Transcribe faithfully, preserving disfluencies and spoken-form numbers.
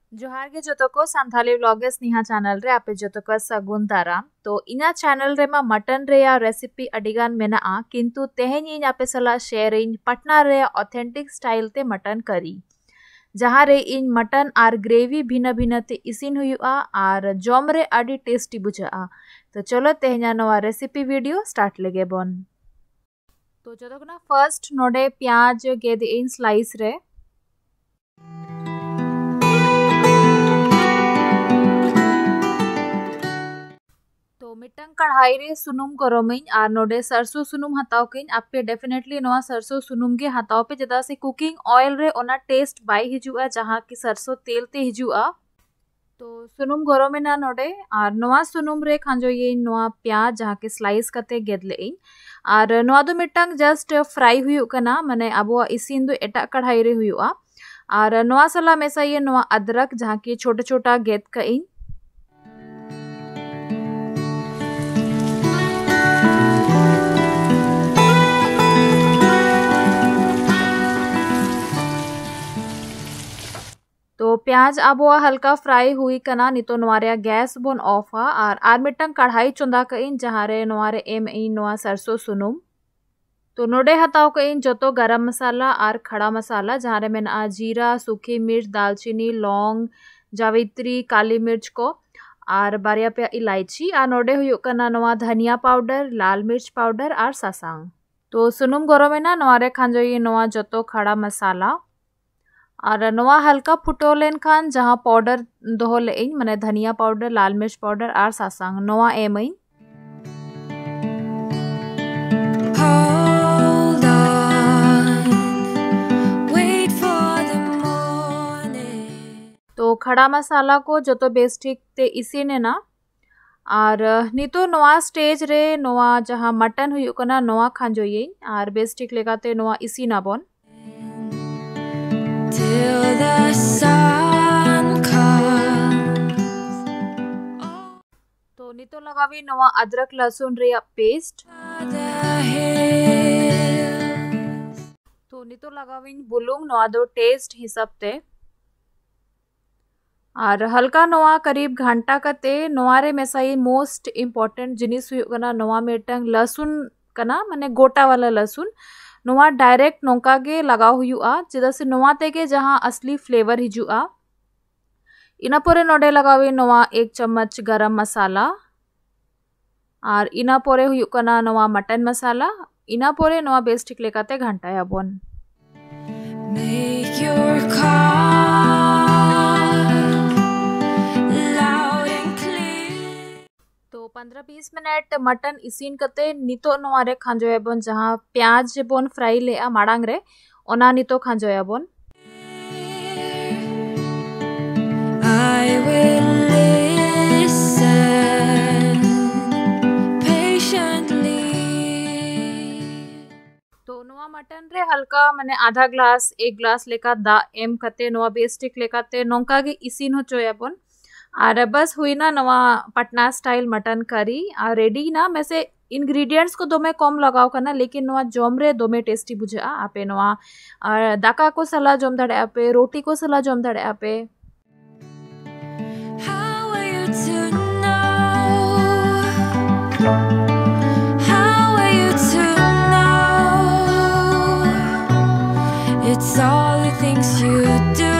जोहार गे जोतो को संथाली व्लॉगर्स निहा चैनल रे आपे जोतो को सगुन दाराम। तो इना चैनल रे मा मटन रे या रेसिपी अडिगान मेना आ किंतु तेहेन इन आपे सला शेयर इन पटना रे ऑथेंटिक स्टाइल ते मटन करी जहाँ रे इन मटन आर ग्रेवी भिन्न भिन्न ते इसिन हुआ आर जॉम रे अडी टेस्टी बुझा। तो चलो तेहना नवा रेसिपी वीडियो स्टार्ट लेगे बन। तो जोतो को फर्स्ट नोडे प्याज गेदे इन स्लाइस रे तो मिटंग कढ़ाई रे सुनुम गरमई और नोडे सरसों सुनुम हताव कई आपे डेफिनेटली नवा सरसों सुनुम के हताव पे जदा से कुकिंग ऑयल रे ओना टेस्ट बाई हिजुआ जहाँ की सरसों तेल ते हिजुआ। तो सुनुम गरमे ना नोडे और नवा सुनुम रे खांजो ये नवा प्याज जहाँ के स्लाइस करते गेदले इन और नवा दो मिटंग जस्ट फ्राई हुई कना माने अब इसिन दो एटा कढ़ाई रे हुआ और नवा सला मेसा ये नवा अदरक जहाँ की छोटा छोटा गेद का इन तो प्याज अब हल्का फ्राई हुई कना नितो नवारे गैस बोन ऑफ और आर मिटंग कढ़ाई चुंदा कइन जहाँ रे नवारे एम इन नवा सरसों सुनुम। तो नोडे हताव कइन जोतो गरम मसाला और खड़ा मसाला जहाँ रे मेना जीरा सूखी मिर्च दालचीनी लौंग जावित्री काली मिर्च को और बारिया पे इलायची और नोडे हुई कना नवा धनिया पाउडर लाल मिर्च पाउडर और सासांग। तो सुनुम गरमे ना नवारे खांजो ये नवा जोतो खड़ा मसाला और नवा हल्का फुटो लेन खान जहाँ पाउडर दोहो लेइन माने धनिया पाउडर लाल मिर्च पाउडर और सासांग नवा एमइन। तो खड़ा मसाला को जो तो बेस्टिक ते इसी ने ना और नितो नवा स्टेज रे नवा जहाँ मटन हुई कना नवा खांजो ये और बेस्टिक लेगाते नवा इसी ना बोन। Till the sun comes. तो नितो लगावी नवा अदरक लहसुन रे पेस्ट तो नितो लगावी बुलुंग नवा दो टेस्ट हिसाब ते और हल्का नवा करीब घंटा कते नवारे में सही मोस्ट इम्पोर्टेंट जिनिस हुई कना नवा मेटंग लहसुन कना माने गोटा वाला लहसुन नवा डायरेक्ट नौका के लगाव हुआ चेदा से नवा तेगे जहाँ असली फ्लेवर हिजुआ। इना पोरे नोडे लगावे नवा एक चम्मच गरम मसाला और इना पोरे हुई कना नवा मटन मसाला इना पोरे नवा बेस्टिक लेकाते घंटा या बोन। पंद्रह बीस मिनट मटन इसीन कते नितो नवारे खांजोया बोन जहाँ प्याज बोन फ्राई ले आ माड़ांग रे ओना नितो खांजोया बोन। तो नवा मटन रे हल्का माने आधा ग्लास एक ग्लास लेका दा एम कते नवा बेस्टिक लेकाते नौका गे इसीन हो चोया बोन और बस हुई ना नवा पटना स्टाइल मटन करी और रेडी ना मैं से इंग्रेडिएंट्स को दो में कम लगाओ करना लेकिन नवा जॉम रे दो में टेस्टी बुझा आपे नवा और दाका को सला जॉम दड़े आपे रोटी को सला जॉम दड़े आपे। It's all the things you do